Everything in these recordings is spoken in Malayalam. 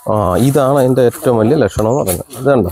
ഇതാണ് അതിൻ്റെ ഏറ്റവും വലിയ ലക്ഷണം എന്ന് പറയുന്നത്. ഇതുണ്ടോ?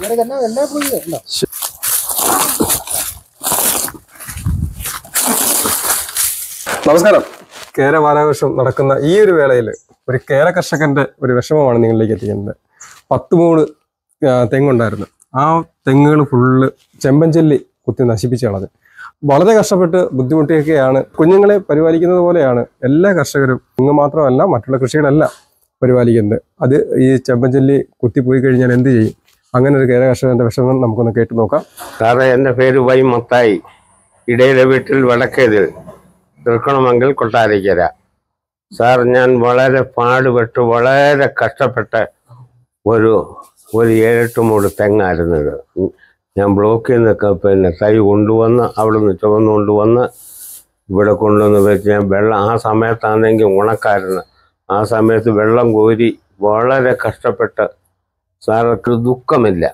നമസ്കാരം. കേര വാരാഘോഷം നടക്കുന്ന ഈ ഒരു വേളയിൽ ഒരു കേര കർഷകന്റെ ഒരു വിഷമമാണ് നിങ്ങളിലേക്ക് എത്തിക്കുന്നത്. 10 മൂട് തെങ്ങുണ്ടായിരുന്നു. ആ തെങ്ങുകൾ ഫുള്ള് ചെമ്പൻചെല്ലി കുത്തി നശിപ്പിച്ച് കളഞ്ഞു. വളരെ കഷ്ടപ്പെട്ട് ബുദ്ധിമുട്ടിയൊക്കെയാണ് കുഞ്ഞുങ്ങളെ പരിപാലിക്കുന്നത് പോലെയാണ് എല്ലാ കർഷകരും, തെങ്ങ് മാത്രമല്ല മറ്റുള്ള കൃഷികളെല്ലാം പരിപാലിക്കുന്നത്. അത് ഈ ചെമ്പൻചെല്ലി കുത്തിപ്പോയി കഴിഞ്ഞാൽ എന്ത് ചെയ്യും? അങ്ങനെ ഒരു കേര കർഷകന്റെ വിഷമം നമുക്കൊന്ന് കേട്ടു നോക്കാം. സാറേ, എൻ്റെ പേര് വൈ മത്തായി. ഇടയിലെ വീട്ടിൽ വടക്കേതിൽ, തൃക്കണമെങ്കിൽ കൊട്ടാരക്കര. സാർ, ഞാൻ വളരെ പാടുപെട്ട് വളരെ കഷ്ടപ്പെട്ട ഒരു 7-8 മൂട് തെങ്ങായിരുന്നു ഇത്. ഞാൻ ബ്ലോക്കിൽ നിന്നൊക്കെ തൈ കൊണ്ടുവന്ന് അവിടെ നിന്ന് ചുവന്ന് കൊണ്ടുവന്ന് ഇവിടെ കൊണ്ടുവന്ന് വെച്ച് ഞാൻ വെള്ളം, ആ സമയത്താണെങ്കിൽ ഉണക്കായിരുന്നു, ആ സമയത്ത് വെള്ളം കോരി വളരെ കഷ്ടപ്പെട്ട് സാർക്ക് ദുഃഖമില്ല.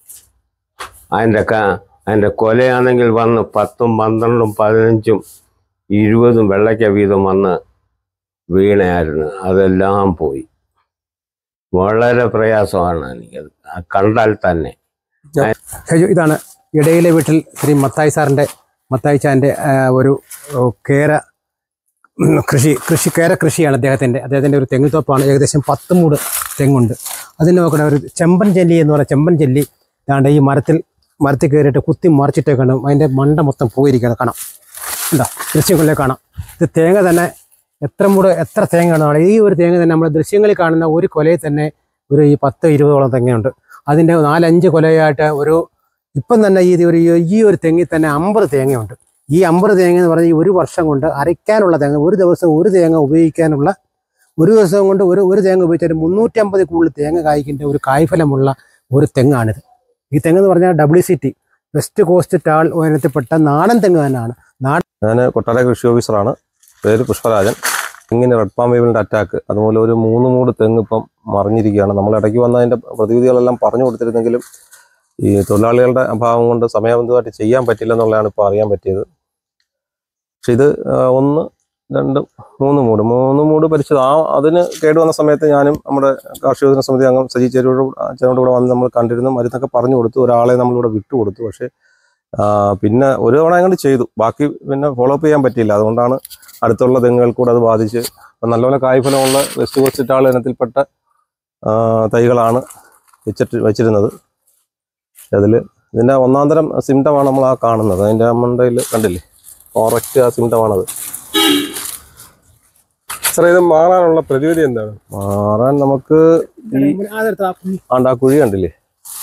അതിൻ്റെ കൊലയാണെങ്കിൽ വന്ന് 10ഉം 12ഉം 15ഉം 20ഉം വെള്ളയ്ക്ക വീതം വന്ന് വീണയായിരുന്നു. അതെല്ലാം പോയി. വളരെ പ്രയാസമാണ് എനിക്കത് കണ്ടാൽ തന്നെ. ഇതാണ് ഇടയിലെ വീട്ടിൽ ശ്രീ മത്തായി സാറിൻ്റെ, മത്തായി ചാൻ്റെ ഒരു കേര കൃഷിയാണ് അദ്ദേഹത്തിൻ്റെ ഒരു തെങ്ങുതോപ്പാണ്. ഏകദേശം 10 മൂട് തെങ്ങുണ്ട്. അതിന് നോക്കണ ഒരു ചെമ്പൻചെല്ലി എന്ന് പറയുന്ന ചെമ്പൻചെല്ലി ഇതാണ്ട് ഈ മരത്തിൽ കയറിയിട്ട് കുത്തി മറിച്ചിട്ടേക്കാണ്. അതിൻ്റെ മണ്ട മൊത്തം പോയിരിക്കുകയാണ്. കാണാം, എന്താ ദൃശ്യങ്ങളിലെ കാണാം. ഇത് തേങ്ങ തന്നെ എത്ര തേങ്ങയാണ്. ഈ ഒരു തേങ്ങ തന്നെ നമ്മൾ ദൃശ്യങ്ങളിൽ കാണുന്ന ഒരു കൊലയിൽ തന്നെ ഒരു 10-20ഓളം തെങ്ങയുണ്ട്. അതിൻ്റെ 4-5 കൊലയായിട്ട് ഇപ്പം തന്നെ ഈ ഒരു തെങ്ങിൽ തന്നെ 50 തേങ്ങയുണ്ട്. ഈ 50 തേങ്ങ എന്ന് പറഞ്ഞാൽ ഈ ഒരു വർഷം കൊണ്ട് അരയ്ക്കാനുള്ള തേങ്ങ, ഒരു ദിവസം ഒരു തേങ്ങ ഉപയോഗിക്കാനുള്ള, ഒരു ദിവസം കൊണ്ട് ഒരു തേങ്ങ ഉപയോഗിച്ചാൽ 350 കൂടുതൽ തേങ്ങ കായ്ക്കേണ്ട ഒരു കായ്ഫലമുള്ള ഒരു തെങ്ങാണിത്. ഈ തെങ്ങെന്ന് പറഞ്ഞാൽ WCT വെസ്റ്റ് കോസ്റ്റ് ടാൾ ഉയരത്തിൽപ്പെട്ട നാടൻ തെങ്ങ് തന്നെയാണ്. ഞാൻ കൊട്ടാര കൃഷി ഓഫീസറാണ്. പേര് പുഷ്പരാജൻ. തെങ്ങിന് റെഡ് പാം വീവിലിൻ്റെ അറ്റാക്ക്, അതുപോലെ ഒരു 3 മൂട് തെങ്ങ് ഇപ്പം മറിഞ്ഞിരിക്കുകയാണ്. നമ്മൾ ഇടയ്ക്ക് വന്ന അതിൻ്റെ പ്രതിവിധികളെല്ലാം പറഞ്ഞു കൊടുത്തിരുന്നെങ്കിലും ഈ തൊഴിലാളികളുടെ അഭാവം കൊണ്ട് സമയബന്ധിതമായിട്ട് ചെയ്യാൻ പറ്റില്ല എന്നുള്ളതാണ് ഇപ്പോൾ അറിയാൻ പറ്റിയത്. പക്ഷെ ഇത് 1, 2, 3 മൂട് പരിച്ചത്. അതിന് കേടുവന്ന സമയത്ത് ഞാനും നമ്മുടെ കാർഷിക സമിതി അംഗം സജി ചേരോട് കൂടെ വന്ന് നമ്മൾ കണ്ടിരുന്നു. മരുന്നൊക്കെ പറഞ്ഞു കൊടുത്തു. ഒരാളെ നമ്മളിവിടെ വിട്ടുകൊടുത്തു. പക്ഷേ പിന്നെ ഒരു തവണ അങ്ങോട്ട് ചെയ്തു. ബാക്കി പിന്നെ ഫോളോ അപ്പ് ചെയ്യാൻ പറ്റിയില്ല. അതുകൊണ്ടാണ് അടുത്തുള്ള തെങ്ങുകൾ കൂടെ അത് ബാധിച്ച് നല്ലപോലെ കായ്ഫലമുള്ള വെസ്റ്റ് കോസ്റ്റ് ടാൾ ഇനത്തിൽപ്പെട്ട തൈകളാണ് വെച്ചിരുന്നത്. അതിൽ ഇതിൻ്റെ ഒന്നാന്തരം സിംറ്റമാണ് നമ്മൾ ആ കാണുന്നത്. അതിൻ്റെ മണ്ടയിൽ കണ്ടില്ലേ, കറക്റ്റ് ആ സിംറ്റമാണത്. സാറേ, ഇത് മാറാനുള്ള പ്രതിവിധി എന്താണ്? മാറാൻ നമുക്ക് ആ കുഴി കണ്ടില്ലേ,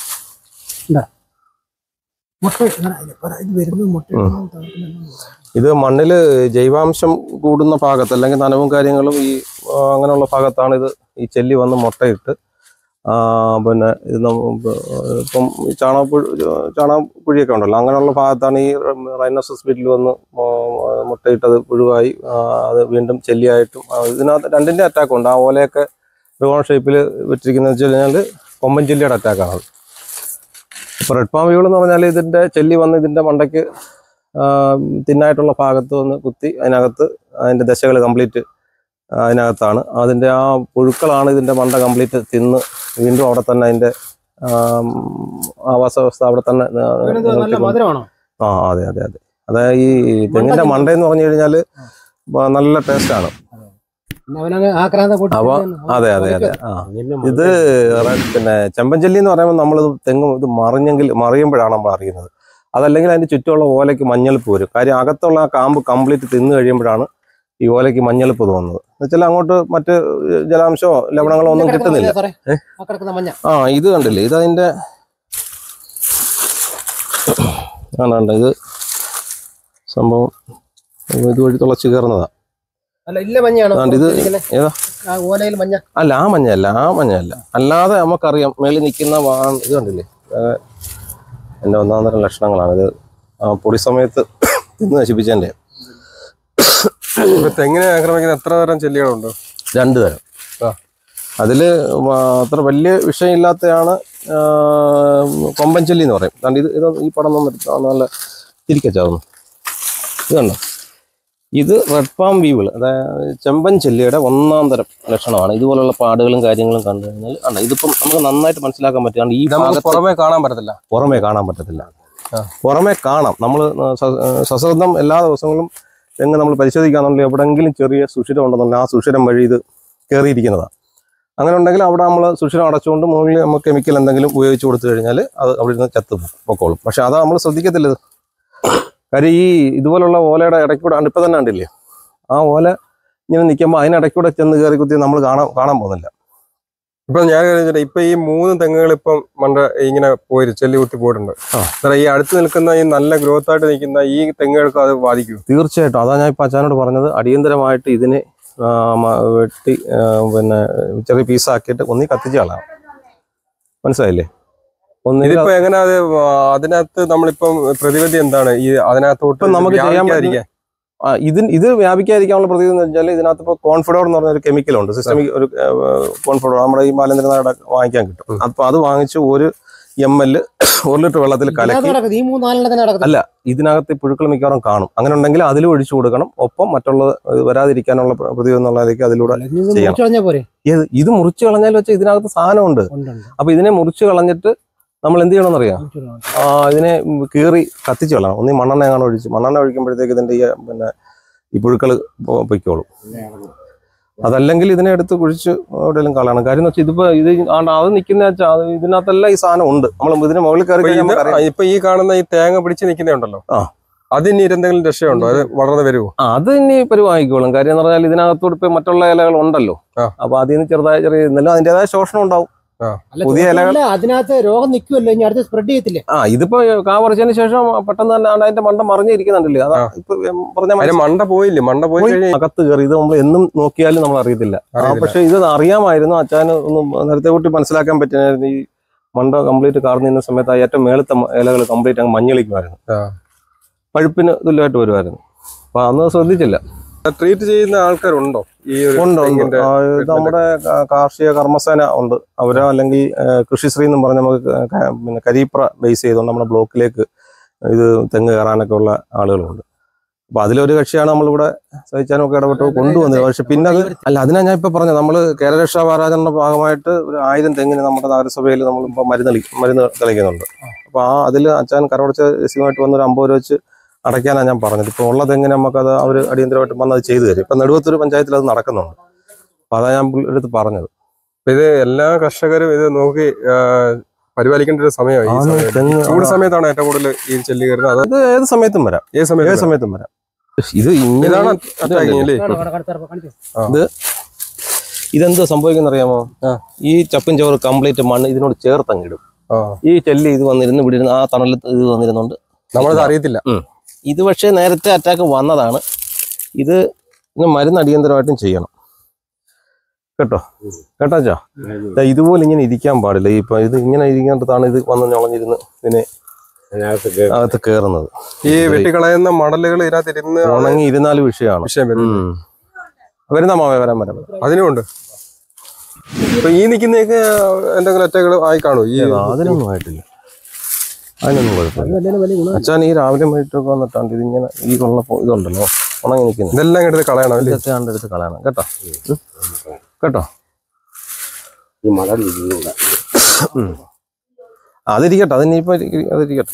ഇത് മണ്ണിൽ ജൈവാംശം കൂടുന്ന ഭാഗത്ത്, അല്ലെങ്കിൽ നനവും കാര്യങ്ങളും അങ്ങനെയുള്ള ഭാഗത്താണ് ഈ ചെല്ലി വന്ന് മുട്ടയിട്ട് പിന്നെ ഇത് ഇപ്പം ചാണകക്കുഴിയൊക്കെ ഉണ്ടല്ലോ, അങ്ങനെയുള്ള ഭാഗത്താണ് ഈ റൈനോസസ് ബീറ്റിൽ വന്ന് മുട്ടയിട്ടത് പുഴുവായി അത് വീണ്ടും ചെല്ലിയായിട്ടും. ഇതിനകത്ത് 2ൻ്റെ അറ്റാക്കുണ്ട്. ആ ഓലയൊക്കെ ത്രികോണ ഷേപ്പിൽ വിട്ടിരിക്കുന്നത് വെച്ച് കഴിഞ്ഞാൽ കൊമ്പൻ ചെല്ലിയുടെ അറ്റാക്കാണത്. ഇപ്പോൾ റെഡ് പാം വീവിൾ എന്ന് പറഞ്ഞാൽ ഇതിൻ്റെ ചെല്ലി വന്ന് ഇതിൻ്റെ മണ്ടയ്ക്ക് തിന്നായിട്ടുള്ള ഭാഗത്ത് വന്ന് കുത്തി അതിൻ്റെ ദശകൾ കംപ്ലീറ്റ് അതിനകത്താണ്. അതിൻ്റെ ആ പുഴുക്കളാണ് ഇതിൻ്റെ മണ്ട കംപ്ലീറ്റ് തിന്ന് വീണ്ടും അവിടെ തന്നെ അതിൻ്റെ ആവാസ വ്യവസ്ഥ അവിടെ തന്നെ. അതെ അതെ അതെ. അതായത് ഈ തെങ്ങിൻ്റെ മണ്ടയെന്ന് പറഞ്ഞു കഴിഞ്ഞാൽ നല്ല ടേസ്റ്റാണ്. അപ്പോൾ അതെ അതെ അതെ. ഇത് പിന്നെ ചെമ്പൻചെല്ലി എന്ന് പറയുമ്പോൾ നമ്മളിത് തെങ്ങ് ഇത് മറിയുമ്പോഴാണ് നമ്മൾ അറിയുന്നത്. അതല്ലെങ്കിൽ അതിൻ്റെ ചുറ്റുമുള്ള ഓലയ്ക്ക് മഞ്ഞളിപ്പ് വരും. കാര്യം അകത്തുള്ള ആ കാമ്പ് കംപ്ലീറ്റ് തിന്ന് കഴിയുമ്പോഴാണ് ഈ ഓലയ്ക്ക് മഞ്ഞളിപ്പ് തോന്നുന്നത്. എന്നുവെച്ചാൽ അങ്ങോട്ട് മറ്റ് ജലാംശമോ ലവണങ്ങളോ ഒന്നും കിട്ടുന്നില്ല. ഇത് കണ്ടില്ലേ, ഇതതിൻ്റെ ഇത് സംഭവം ഇതുവഴി തുളച്ച് കയറുന്നതാ. ഇത് ഏതാ? അല്ല, ആ മഞ്ഞയല്ല. അല്ലാതെ നമുക്കറിയാം മേളിൽ നിൽക്കുന്ന ഇത് കണ്ടില്ലേ, എൻ്റെ ഒന്നാന്തരം ലക്ഷണങ്ങളാണ്. ഇത് പൊടി സമയത്ത് തിന്ന് നശിപ്പിച്ചതിൻ്റെ. തെങ്ങിനെ ആക്രമിക്കുന്ന എത്ര തരം ചെല്ലികളുണ്ട്? 2 തരം. അതിൽ അത്ര വലിയ വിഷയമില്ലാത്തതാണ് കൊമ്പൻ ചെല്ലി എന്ന് പറയും. ഇത് ഈ പടം നല്ല തിരിക്കച്ചാവുന്നു. ഇത് കണ്ടോ, ഇത് റെഡ് പാം വീവിൾ, അതായത് ചെമ്പൻ ചെല്ലിയുടെ ഒന്നാം തരം ലക്ഷണമാണ്. ഇതുപോലുള്ള പാടുകളും കാര്യങ്ങളും കണ്ടു കഴിഞ്ഞാൽ ഇതിപ്പം നമുക്ക് നന്നായിട്ട് മനസ്സിലാക്കാൻ പറ്റും. ഈ പുറമേ കാണാൻ പറ്റത്തില്ല, പുറമേ കാണാൻ പറ്റത്തില്ല. പുറമേ കാണാം. നമ്മൾ സശ്രദ്ധം എല്ലാ ദിവസങ്ങളും തെങ്ങ് നമ്മൾ പരിശോധിക്കുകയാണെന്നുണ്ടെങ്കിൽ എവിടെയെങ്കിലും ചെറിയ സുഷിരം ഉണ്ടെന്നുണ്ടെങ്കിൽ ആ സുഷിരം വഴി ഇത് കയറിയിരിക്കുന്നതാണ്. അങ്ങനെ ഉണ്ടെങ്കിൽ അവിടെ നമ്മൾ സുഷിരം അടച്ചുകൊണ്ട് മുകളിൽ നമുക്ക് കെമിക്കൽ എന്തെങ്കിലും ഉപയോഗിച്ച് കൊടുത്തു കഴിഞ്ഞാൽ അത് അവിടെ ഇരുന്ന് ചത്ത് പൊക്കോളും. പക്ഷെ അത് നമ്മൾ ശ്രദ്ധിക്കത്തില്ല. കാര്യം ഈ ഇതുപോലുള്ള ഓലയുടെ ഇടയ്ക്കൂടെ ഇപ്പം തന്നെ കണ്ടില്ലേ, ആ ഓല ഇങ്ങനെ നിൽക്കുമ്പോൾ അതിനിടയ്ക്കൂടെ ചെന്ന് കയറി കുത്തി നമ്മൾ കാണാൻ പോകുന്നില്ല. ഇപ്പൊ ഞാൻ ഇപ്പൊ ഈ 3 തെങ്ങുകൾ ഇപ്പം ഇങ്ങനെ പോയി ചെല്ലി കുത്തി പോയിട്ടുണ്ട്. ഈ അടുത്ത് നിൽക്കുന്ന ഈ നല്ല ഗ്രോത്ത് ആയിട്ട് നിൽക്കുന്ന ഈ തെങ്ങുകൾക്ക് അത് ബാധിക്കും? തീർച്ചയായിട്ടും. അതാ ഞാൻ ഇപ്പൊ അച്ഛനോട് പറഞ്ഞത്, അടിയന്തരമായിട്ട് ഇതിനെ വെട്ടി പിന്നെ ചെറിയ പീസാക്കിയിട്ട് ഒന്നി കത്തിച്ച് കളയാം. മനസ്സിലായില്ലേ? ഇതിപ്പോ എങ്ങനെ അതിനകത്ത് നമ്മളിപ്പം പ്രതിവിധി എന്താണ് ഈ അതിനകത്തോട്ട് നമുക്ക് ചെയ്യാൻ ഇത് വ്യാപിക്കാതിരിക്കാനുള്ള പ്രതിവിധി എന്ന് വെച്ചാൽ ഇതിനകത്ത് ഇപ്പോൾ കോൺഫിഡോർ എന്ന് പറഞ്ഞ ഒരു കെമിക്കലുണ്ട്, സിസ്റ്റമിക് ഒരു കോൺഫിഡോർ നമ്മുടെ ഈ മാലേന്ദ്രനാഥ വാങ്ങിക്കാൻ കിട്ടും. അപ്പൊ അത് വാങ്ങിച്ച് 1 ml 1 ലിറ്റർ വെള്ളത്തിൽ കലക്കി, അല്ല ഇതിനകത്ത് പുഴുക്കൾ മിക്കവാറും കാണും. അങ്ങനെ ഉണ്ടെങ്കിൽ അതിലും ഒഴിച്ചു കൊടുക്കണം. ഒപ്പം മറ്റുള്ളത് വരാതിരിക്കാനുള്ള പ്രതിവിധി എന്നുള്ളതിലേക്ക് അതിലൂടെ ചെയ്യണം. ഇത് മുറിച്ച് കളഞ്ഞാൽ വെച്ചാൽ ഇതിനകത്ത് സാധനമുണ്ട്. അപ്പൊ ഇതിനെ മുറിച്ച് കളഞ്ഞിട്ട് നമ്മൾ എന്ത് ചെയ്യണമെന്നറിയാം, ഇതിനെ കീറി കത്തിച്ച് കളയണം. ഒന്നീ മണ്ണെണ്ണ എങ്ങനെ മണ്ണെണ്ണ ഒഴിക്കുമ്പോഴത്തേക്ക് ഇതിന്റെ ഈ പുഴുക്കൾ പൊയ്ക്കോളും. അതല്ലെങ്കിൽ ഇതിനെ എടുത്ത് കുഴിച്ച് എവിടെയെങ്കിലും കളയണം. കാര്യം എന്ന് വെച്ചാൽ ഇതിപ്പോ അത് നിൽക്കുന്ന വെച്ചാൽ ഇതിനകത്തെല്ലാം ഈ സാധനം ഉണ്ട്. നമ്മൾ ഇതിന് മുകളിൽ കയറി ഇപ്പൊ ഈ കാണുന്ന ഈ തേങ്ങ പിടിച്ച് നിൽക്കുന്നുണ്ടല്ലോ, അതിന് എന്തെങ്കിലും രക്ഷയുണ്ടോ? അത് വളർന്നു വരുമോ? അത് ഇനി പരിവാഹിക്കോളും. കാര്യം എന്ന് പറഞ്ഞാൽ ഇതിനകത്തോട് ഇപ്പൊ മറ്റുള്ള ഇലകൾ ഉണ്ടല്ലോ, അപ്പൊ അതിൽ നിന്ന് ചെറിയ എന്നാലും അതിന്റേതായ ശോഷണം ഉണ്ടാവും. പുതിയ ഇലകൾ അതിനകത്ത് രോഗം നിൽക്കുമല്ലോ, ഇനി അടുത്ത് സ്പ്രെഡ് ചെയ്യത്തില്ലേ? ഇതിപ്പോ കാ പറിച്ചതിന് ശേഷം പെട്ടെന്ന് തന്നെ അതിന്റെ മണ്ട മറിഞ്ഞിരിക്കുന്നുണ്ടല്ലേ. അതാ ഇപ്പൊ പറഞ്ഞ മണ്ട പോയി അകത്ത് കയറി. ഇത് നമ്മൾ എന്നും നോക്കിയാലും നമ്മൾ അറിയത്തില്ല. പക്ഷെ ഇത് അറിയാമായിരുന്നു. അച്ഛന് ഒന്ന് നേരത്തെ കൂട്ടി മനസ്സിലാക്കാൻ പറ്റുമായിരുന്നു. ഈ മണ്ട കംപ്ലീറ്റ് കാർന്നു സമയത്ത് ആ ഏറ്റവും മേളത്തെ ഇലകൾ കംപ്ലീറ്റ് അങ്ങ് മഞ്ഞളിക്കുമായിരുന്നു, പഴുപ്പിന് തുല്യമായിട്ട് വരുമായിരുന്നു. അപ്പൊ അന്ന് ശ്രദ്ധിച്ചില്ല. ട്രീറ്റ് ചെയ്യുന്ന ആൾക്കാരുണ്ടോ? ഉണ്ട്. നമ്മുടെ കാർഷിക കർമ്മസേന ഉണ്ട്. അവരോ അല്ലെങ്കിൽ കൃഷിശ്രീ എന്നും പറഞ്ഞ് നമുക്ക് പിന്നെ കരീപ്ര ബേസ് ചെയ്തുകൊണ്ട് നമ്മുടെ ബ്ലോക്കിലേക്ക് ഇത് തെങ്ങ് കയറാനൊക്കെ ഉള്ള ആളുകളുണ്ട്. അപ്പൊ അതിലൊരു കക്ഷിയാണ് നമ്മളിവിടെ സഹിച്ചാനൊക്കെ ഇടപെട്ട് കൊണ്ടുവന്നത്. പക്ഷെ പിന്നെ അതിനാ ഞാൻ ഇപ്പൊ പറഞ്ഞത്, നമ്മൾ കേരളരക്ഷാ വാരാചരണ ഭാഗമായിട്ട് ഒരു 1000 തെങ്ങിന് നമ്മുടെ നഗരസഭയിൽ നമ്മളിപ്പോ മരുന്ന് തെളിക്കുന്നുണ്ട്. അപ്പൊ അതിൽ അച്ഛൻ കരവടച്ച രസീമായിട്ട് വന്നൊരു 50 രൂപ വെച്ച് അടയ്ക്കാനാണ് ഞാൻ പറഞ്ഞത്. ഇപ്പൊ ഉള്ള തെങ്ങിന് നമുക്കത് അവർ അടിയന്തരമായിട്ട് വന്ന് അത് ചെയ്തു തരും. ഇപ്പൊ നെടുവത്തൂർ പഞ്ചായത്തിൽ അത് നടക്കുന്നുണ്ട്. അപ്പൊ അതാ ഞാൻ എടുത്ത് പറഞ്ഞത്. ഇത് എല്ലാ കർഷകരും ഇത് നോക്കി പരിപാലിക്കേണ്ട ഒരു സമയമായി. ചൂട് സമയത്താണ് ഏറ്റവും കൂടുതൽ ഈ ചെല്ലി കയറുന്നത്. അത് ഏത് സമയത്തും വരാം, ഏത് സമയത്തും വരാം. ഇത് ഇതെന്ത് സംഭവിക്കുന്ന അറിയാമോ? ഈ ചപ്പും ചോറ് കംപ്ലീറ്റ് മണ്ണ് ഇതിനോട് ചേർത്തങ്ങിടും. ഈ ചെല്ലി ഇത് വന്നിരുന്ന് ഇവിടെ ആ തണലത്ത് ഇത് വന്നിരുന്നുണ്ട് നമ്മളത് അറിയത്തില്ല. ഇത് പക്ഷേ നേരത്തെ അറ്റാക്ക് വന്നതാണ്. ഇത് മരുന്ന് അടിയന്തരമായിട്ടും ചെയ്യണം കേട്ടാച്ചാ. ഇതുപോലെ ഇങ്ങനെ ഇരിക്കാൻ പാടില്ല. ഇപ്പൊ ഇത് ഇങ്ങനെ ഇരിക്കേണ്ടതാണ് ഇത് വന്ന് ഞളഞ്ഞിരുന്ന് ഇതിനെ അകത്ത് കയറുന്നത്. ഈ വെട്ടിക്കളയുന്ന മടലുകൾ ഇതിനകത്തിരുന്ന് ഉണങ്ങി ഇരുന്നാലും വിഷയമാണ്. വരുന്ന വരാൻ അതിനുമുണ്ട്. ഇപ്പൊ ഈ നിൽക്കുന്നതൊക്കെ എന്തെങ്കിലും അറ്റാക്കുകൾ ആയി കാണുമോ? അതിനൊന്നും ആയിട്ടില്ല, അതിനൊന്നും കുഴപ്പമില്ല. അച്ഛൻ ഈ രാവിലെ വൈകിട്ടൊക്കെ വന്നിട്ടാണ് ഇതിങ്ങനെ ഈ കൊള്ള ഇതുണ്ടല്ലോ ഉണങ്ങി നിൽക്കുന്നത്. ഇതെല്ലാം എടുത്ത് കളയണം, ഇതൊക്കെ എടുത്ത് കളയണം കേട്ടോ. അതിരിക്കട്ടെ, അതിനിപ്പോ അതിരിക്കട്ടെ.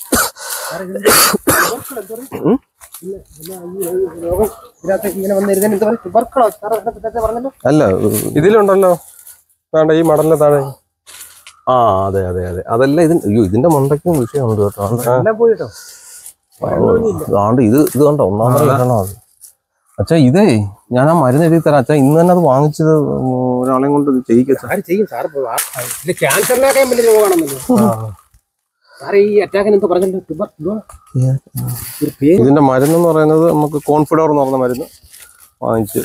അല്ല ഇതിലുണ്ടല്ലോ ഈ മടലിന്റെ താഴെ. അതെ അതല്ല ഇതിന്റെ മണ്ടയ്ക്കും വിഷയമുണ്ട് കേട്ടോ. അതുകൊണ്ട് ഇത് കണ്ടോ ഒന്നാമത് വരണോ അത്. അച്ഛാ ഇതേ ഞാൻ ആ മരുന്ന് എഴുതി തരാം. അച്ഛാ ഇന്ന് തന്നെ അത് വാങ്ങിച്ചത് ഒരാളെയും കൊണ്ട് ഇത് ചെയ്യിക്കാം. ഇതിന്റെ മരുന്നെന്ന് പറയുന്നത് നമുക്ക് കോൺഫിഡോർ എന്ന് പറഞ്ഞ മരുന്ന് വാങ്ങിച്ച്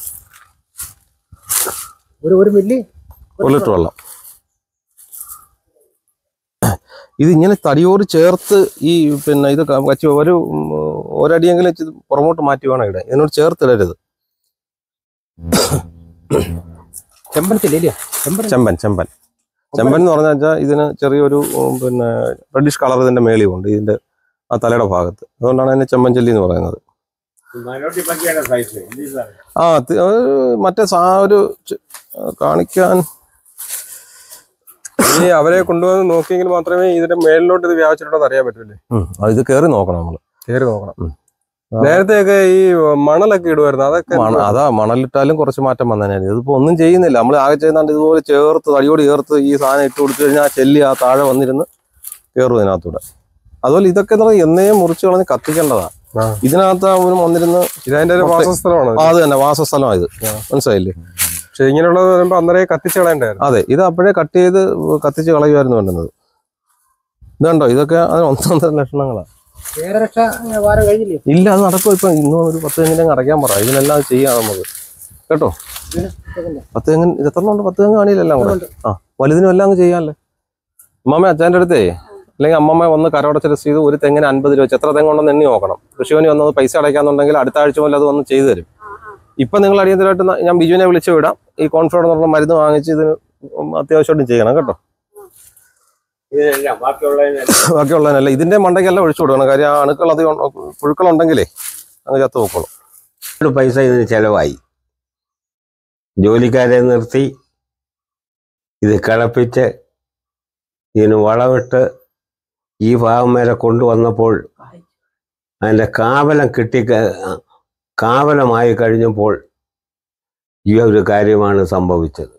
1 ലിറ്റർ വെള്ളം. ഇതിങ്ങനെ തടിയോട് ചേർത്ത് ഈ പിന്നെ ഇത് വച്ച് ഒരടിയെങ്കിലും പുറമോട്ട് മാറ്റി വേണം ഇടാൻ. ഇതിനോട് ചേർത്തിടരുത്. ചെമ്പൻ എന്ന് പറഞ്ഞാൽ ഇതിന് ചെറിയൊരു പിന്നെ റെഡിഷ് കളർ ഇതിന്റെ മേളിയുണ്ട്, ഇതിന്റെ ആ തലയുടെ ഭാഗത്ത്. അതുകൊണ്ടാണ് അതിനെ ചെമ്പൻ ചെല്ലി എന്ന് പറയുന്നത്. ആ മറ്റേ ഒരു കാണിക്കാൻ ഇനി അവരെ കൊണ്ടുവന്ന് നോക്കിയെങ്കിൽ മാത്രമേ ഇതിന്റെ മേലിലോട്ട് ഇത് വ്യാപിച്ചിട്ടുണ്ടോ അറിയാൻ പറ്റൂലേ. ഇത് കയറി നോക്കണം നമ്മള്, കയറി നോക്കണം. നേരത്തെയൊക്കെ ഈ മണലൊക്കെ ഇടുമായിരുന്നു, അതൊക്കെ അതാ മണലിട്ടാലും കുറച്ച് മാറ്റം വന്നേനെ. ഇതിപ്പോ ഒന്നും ചെയ്യുന്നില്ല, നമ്മൾ ആകെ ചെയ്യുന്നുണ്ട് ഇതുപോലെ ചേർത്ത് തടിയോട് ചേർത്ത് ഈ സാധനം ഇട്ട് കൊടുത്തു കഴിഞ്ഞാൽ ആ ചെല്ലി ആ താഴെ വന്നിരുന്ന് കയറും ഇതിനകത്തൂടെ. അതുപോലെ ഇതൊക്കെ എന്ന് പറഞ്ഞാൽ എന്നേ മുറിച്ച് കളഞ്ഞ് കത്തിക്കേണ്ടതാ. ഇതിനകത്ത് അവന് വന്നിരുന്ന് ഇതിന്റെ ഒരു വാസസ്ഥലമാണ്. അത് തന്നെ വാസസ്ഥലമാണ് ഇത്, മനസ്സിലായില്ലേ? പക്ഷെ ഇങ്ങനെയുള്ളത് വരുമ്പോ അന്നേരം കത്തിച്ച് കളയണ്ടായിരുന്നു. അതെ, ഇത് അപ്പോഴേ കട്ട് ചെയ്ത് കത്തിച്ച് കളയുമായിരുന്നു വേണ്ടുന്നത്. ഇതുണ്ടോ, ഇതൊക്കെ അതിന് 1.5 ലക്ഷണങ്ങളാണ്. ഇല്ല, അത് നടക്കും. ഇപ്പൊ ഇന്നും ഒരു 10 തെങ്ങിനെ അടയ്ക്കാൻ പറ, ഇതിനെല്ലാം ചെയ്യാം നമുക്ക് കേട്ടോ. 10 തെങ്ങിന് ഇത് എത്ര ഉണ്ട്? 10 തെങ്ങ് കാണിയില്ലെല്ലാം കൂടെ. ആ, വലുതിനും എല്ലാം അങ്ങ് ചെയ്യാല്ലേ. അമ്മമ്മ അച്ഛൻ്റെ അടുത്തേ അല്ലെങ്കിൽ അമ്മമ്മ ഒന്ന് കരടച്ച രസീത് ഒരു തെങ്ങിന് 50 രൂപ വെച്ച് എത്ര തെങ്ങുണ്ടെന്ന് എണ്ണി നോക്കണം. കൃഷിഭവനി വന്നത് പൈസ അടയ്ക്കാന്നുണ്ടെങ്കിൽ അടുത്ത ആഴ്ച മുതൽ അത് വന്ന് ചെയ്തു തരും. ഇപ്പൊ നിങ്ങൾ അടിയന്തരമായിട്ട് ഞാൻ ബിജുവിനെ വിളിച്ചു വിടാം. ഈ കോൺഫ്ലോർ എന്നുള്ള മരുന്ന് വാങ്ങിച്ച് ഇതിന് അത്യാവശ്യമായിട്ടും ചെയ്യണം കേട്ടോ. ബാക്കിയുള്ളതിനല്ല, ഇതിന്റെ മണ്ടയ്ക്കെല്ലാം ഒഴിച്ചു കൊടുക്കണം. കാര്യം ആ അണുക്കൾ അധികം പുഴുക്കളുണ്ടെങ്കിലേ അങ്ങ് ചത്തു നോക്കോളും. പൈസ ഇതിന് ചെലവായി. ജോലിക്കാരെ നിർത്തി ഇത് കിളപ്പിച്ച് ഇതിന് വളമിട്ട് ഈ ഭാഗം വരെ കൊണ്ടുവന്നപ്പോൾ അതിൻ്റെ കാവലമായി കഴിഞ്ഞപ്പോൾ ഈ ഒരു കാര്യമാണ് സംഭവിച്ചത്.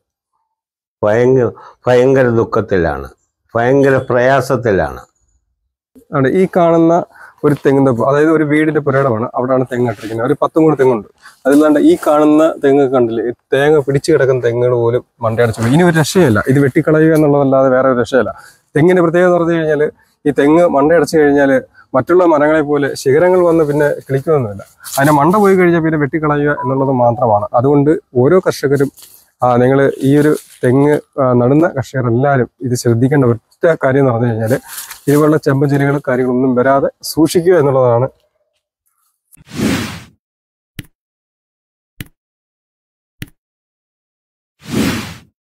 ഭയങ്കര ദുഃഖത്തിലാണ്, ഭയങ്കര പ്രയാസത്തിലാണ്. ഈ കാണുന്ന ഒരു തെങ്ങിൻ തൊപ്പ്, അതായത് ഒരു വീടിന്റെ പുരയിടമാണ്. അവിടെയാണ് തെങ്ങ് ഇട്ടിരിക്കുന്നത്. ഒരു 10 മൂട് തെങ്ങുണ്ട്. അതിലാണ്ട് ഈ കാണുന്ന തെങ്ങ് കണ്ടില്ലേ, തേങ്ങ പിടിച്ചു കിടക്കുന്ന തെങ്ങുകൾ പോലും മണ്ടയടച്ചു. ഇനി ഒരു രക്ഷയില്ല, ഇത് വെട്ടിക്കളയുക എന്നുള്ളതല്ലാതെ വേറെ ഒരു രക്ഷയില്ല. തെങ്ങിന്റെ പ്രത്യേകത എന്ന് പറഞ്ഞു കഴിഞ്ഞാൽ ഈ തെങ്ങ് മണ്ടയടച്ചു കഴിഞ്ഞാൽ മറ്റുള്ള മരങ്ങളെ പോലെ ശിഖരങ്ങൾ വന്ന് പിന്നെ കിളിക്കുകയൊന്നുമില്ല. അതിന്റെ മണ്ട പോയി കഴിഞ്ഞാൽ പിന്നെ വെട്ടിക്കളയുക എന്നുള്ളത് മാത്രമാണ്. അതുകൊണ്ട് ഓരോ കർഷകരും നിങ്ങൾ ഈ ഒരു തെങ്ങ് നടുന്ന കർഷകർ എല്ലാവരും ഇത് ശ്രദ്ധിക്കേണ്ട ഒറ്റ കാര്യം എന്ന് പറഞ്ഞു കഴിഞ്ഞാൽ ഇതുപോലുള്ള ചെമ്പൻ ചെടികൾ കാര്യങ്ങളൊന്നും വരാതെ സൂക്ഷിക്കുക എന്നുള്ളതാണ്